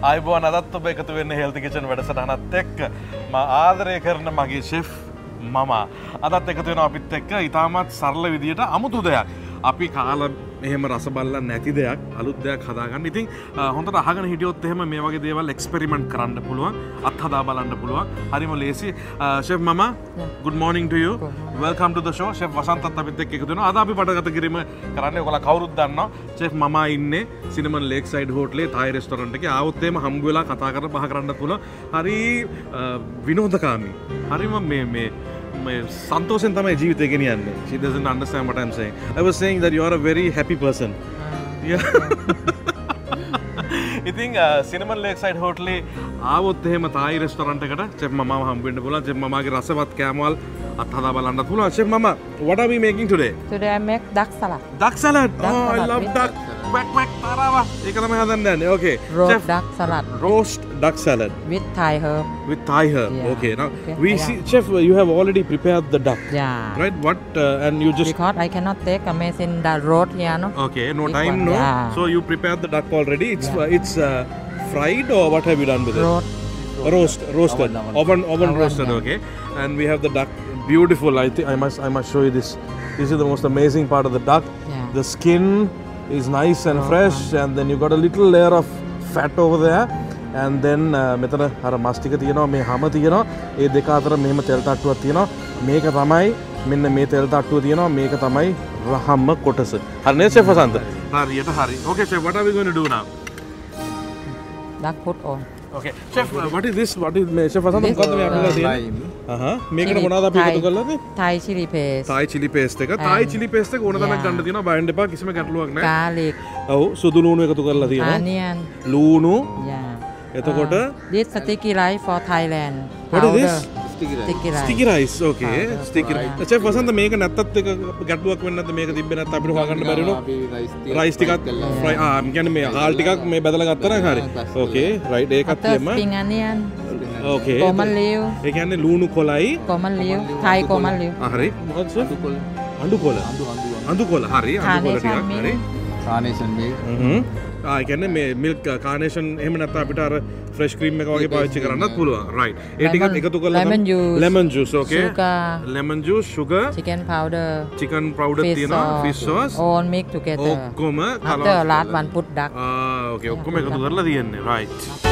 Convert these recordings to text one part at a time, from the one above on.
ආයිබෝන් අදත් ඔබ එකතු වෙන්නේ හෙල්ති කිචන් වැඩසටහනත් එක්ක මම ආදරය කරන මගේ ෂෙෆ් මම අදත් එකතු වෙනවා අපිත් එක්ක ඉතාමත් සරල විදියට අමුතු දෙයක් අපි කාලා එහෙම රස බලලා නැති දෙයක් අලුත් දෙයක් හදාගන්න. ඉතින් හොඳට අහගෙන හිටියොත් එහෙම මේ වගේ දේවල් එක්ස්පෙරිමන්ට් කරන්න පුළුවන්. අත් හදා බලන්න පුළුවන්. හරිම ලේසි. ෂෙෆ් මම good morning to you. Welcome to the show. Chef වසන්තත් අපිත් එක්ක එකතු වෙනවා. අද අපි පටගත කිරීම කරන්නේ ඔයගොල්ලෝ කවුරුත් දන්නවා. ෂෙෆ් මම ඉන්නේ සිනමන් ලේක්සයිඩ් හෝටලේ තායි රෙස්ටොරන්ට් එකේ. ආවොත් එහෙම හම්බ වෙලා කතා කරලා බහ කරන්න පුළුවන්. හරි විනෝදකාමී. හරිම මේ Santosh තමයි ජීවිතය ගෙනියන්නේ. She doesn't understand what I'm saying. I was saying that you are a very happy person. Yeah. ඉතින් සිනමන් ලේක්සයිඩ් හෝටලේ ආවොත් එහෙම තායි රෙස්ටොරන්ට් එකට chef මමව හම්බ වෙන්න පුළුවන්. chef මමගේ රසවත් කෑමවල් අත්හදා බලන්නත් පුළුවන්. chef මම what are we making today? Today I make duck salad. Duck salad. Oh, I love duck. Quack quack tarawa. ඒක තමයි හදන්න යන්නේ. Okay. Roast duck salad. Roast duck salad. With Thai herb. With Thai herb. Yeah. Okay. Now we see chef you have already prepared the duck. Yeah. Right? What and you just because I cannot take a mess in the road here, no? Okay, no This time, one, no. yeah. So you prepared the duck already. It's fried or what have you done with it? Roasted. Oven roasted. Yeah. Okay. And we have the duck. Beautiful. I must show you this. This is the most amazing part of the duck. Yeah. The skin is nice and fresh, and then you got a little layer of fat over there. And then මෙතන අර මස් ටික තියෙනවා මේ හැම තියෙනවා ඒ දෙක අතර මෙහෙම තෙල් තට්ටුවක් තියෙනවා මේක තමයි මෙන්න මේ තෙල් තට්ටුව තියෙනවා මේක තමයි රහම කොටස හරි නේද ෂෙෆ් වසන්ත හරියට හරි okay chef what are we going to do now Duck put on. okay chef what is this මේ chef වසන්ත මොකද්ද මේ අපිලා තියෙන්නේ මේකට මොනවද අපි එකතු කරලාද Thai chili paste. Thai chili paste එක Thai chili paste එක ඕන තරම් ගන්න තියෙනවා බයන්න එපා කිසිම ගැටලුවක් නැහැ Garlic. ඔව් සුදු ලූණු එකතු කරලා තියෙනවා Onion. ලූණු Yeah. එතකොට This sticky rice for Thailand. What is this? Sticky rice. Sticky rice. Okay. Powder. Sticky rice. Chef වසන්ත මේක නැත්තත් එක ගැටලුවක් වෙන්නේ නැත්නම් මේක තිබ්බේ නැත්නම් අපිට හොයාගන්න බැරි වුණා. rice ටිකක් fry කියන්නේ මේ හාල් ටිකක් මේ බදලා ගත්තා නම් හරි. Okay. right ඒකත් තියෙම. Spring onion. Okay. Common leaf. ඒ කියන්නේ ලූණු කොළයි. Common leaf. Thai common leaf. හරි. මොකක්ද chef? අඬු කොළ. අඬු කොළ. හරි. අඬු කොළ ටිකක් හරි. Carnation milk. ඒ කියන්නේ මේ milk carnation එහෙම නැත්නම් අපිට අර fresh cream එක වගේ පාවිච්චි කරන්නත් පුළුවන්. right. ඒ ටිකත් එකතු කරලා lemon juice. Okay. Sugar. Lemon juice, sugar. Chicken powder. Chicken powder තියෙනවා. Fish sauce. All mix together. ඔක්කොම After last one put duck. okay. ඔක්කොම එකතු කරලා තියෙන්නේ. right.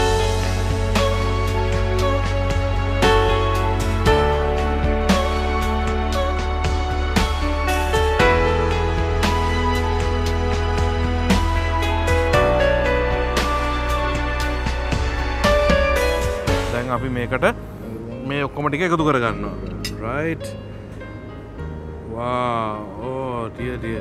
අපි මේකට මේ ඔක්කොම ටික එකතු කරගන්නවා right wow oh dear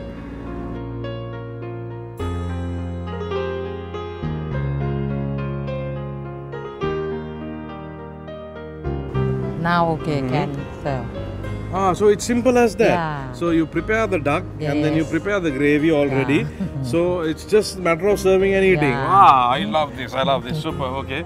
Now okay, can serve. So it's simple as that. Yeah. So you prepare the duck and then you Yes. prepare the gravy already. So it's just a matter of serving and eating. Yeah. Wow, I love this. Super. Okay.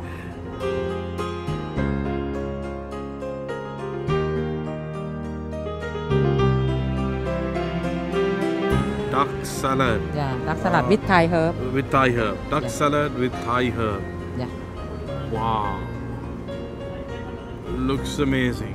Duck salad. Yeah, duck salad with Thai herb. With Thai herb. Duck Yeah. salad with Thai herb. Yeah. Wow. Looks amazing.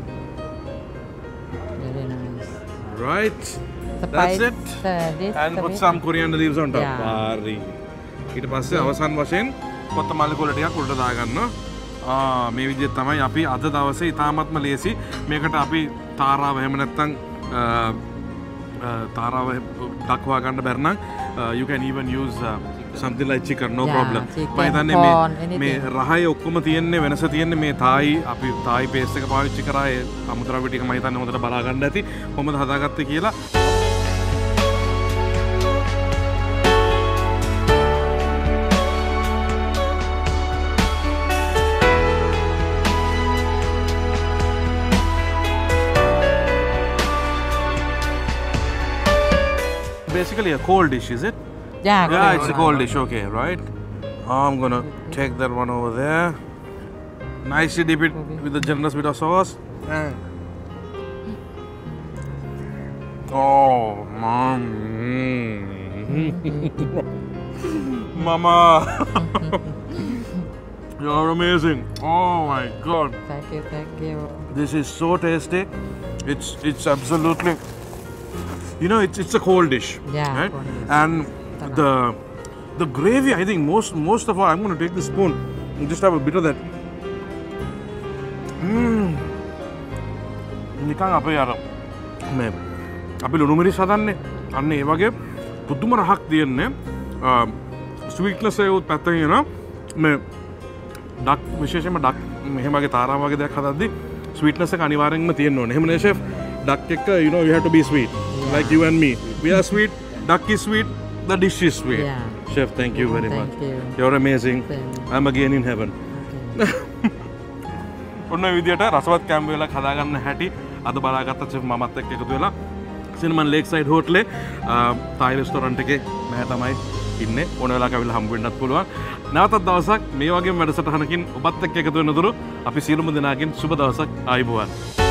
Very nice. Right? Spice, That's it. This And put some coriander leaves on top. Yeah. Hari. ඊට පස්සේ අවසන් වශයෙන් කොත්තමල්ලි කොළ ටිකක් උඩට දාගන්නවා. මේ විදිහට තමයි අපි අද දවසේ ඉතාමත්ම ලේසි. මේකට අපි තාරාව එහෙම නැත්නම් තාරාව දක්වා ගන්න බැරි නම් you can even use something like chicken no problem. මම හිතන්නේ මේ රහය ඔක්කොම තියෙන්නේ වෙනස තියෙන්නේ මේ තායි අපි තායි පේස්ට් එක පාවිච්චි කරා ඒ අමුද්‍රව්‍ය ටික මම හිතන්නේ හොඳට බලා ගන්න ඇති කොහොමද හදාගත්තේ කියලා. Basically a cold dish, is it? Yeah, It's a cold dish, okay, right? I'm gonna take that one over there. Nicely dip it with a generous bit of sauce. Oh, mom. Mama. You're amazing. Oh my god. Thank you, thank you. This is so tasty. It's absolutely, you know, it's a cold dish. Yeah, Right? cold dish. And the gravy, I think most of all, I'm going to take the spoon and just have a bit of that. නිකන් අපේ අර මේ අපි ලුණු මිරිස් හදන්නේ අන්න ඒ වගේ පුදුම රහක් තියෙන්නේ ස්වීට්නස් එකත් පැත්තකින් එනවා මේ ඩක් විශේෂයෙන්ම ඩක් මෙහෙම වගේ තාරා වගේ දෙයක් හදද්දි ස්වීට්නස් එක අනිවාර්යෙන්ම තියෙන්න ඕනේ. එහෙම නේ ෂෙෆ්? ඩක් එක you know you have to be sweet like you and me. We are sweet, duck is sweet, the dish is sweet. Yeah. Chef, thank you very much. Thank you. You're amazing. Same. I'm again in heaven. Okay. ඔන්න විදියට රසවත් කැම්බ් වේලක් හදාගන්න හැටි අද බලාගත්ත chef මමත් එක්ක එකතු වෙලා සිනමන් ලේක්සයිඩ් හෝටලේ තායි රෙස්ටෝරන්ට් එකේ මම තමයි ඉන්නේ. ඕන වෙලාවක අවිල්ලා හම්බ වෙන්නත් පුළුවන්. නැවතත් දවසක් මේ වගේම වැඩසටහනකින් ඔබත් එක්ක එකතු වෙනතුරු අපි සියලුම දෙනාගෙන් සුබ දවසක් ආයුබෝවන්.